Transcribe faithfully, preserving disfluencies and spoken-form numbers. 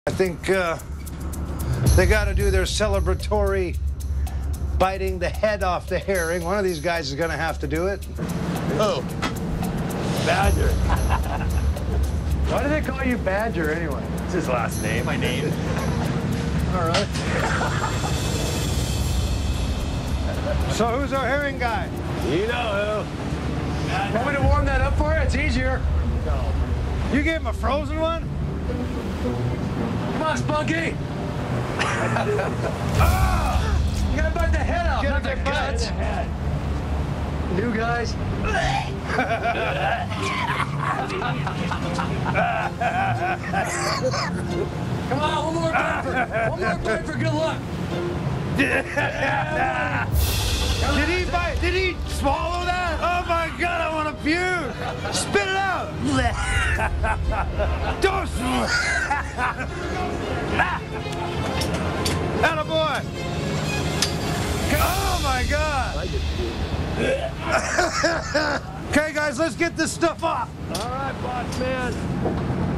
I think uh, they got to do their celebratory biting the head off the herring. One of these guys is going to have to do it. Oh, Badger. Why do they call you Badger anyway? It's his last name. My name. All right. So who's our herring guy? You know who. Want me to warm that up for you? It's easier. You gave him a frozen one? Come on, Spunky. Oh, you gotta bite the head off, Get not the it, bite guts. the head. New guys. Come on, one more bite for, one more bite for good luck. Did he bite? Did he swallow that? Oh my God, I want to puke. Spit it out. Don't. Attaboy. Oh my God. Okay, guys, let's get this stuff off. All right, boss man.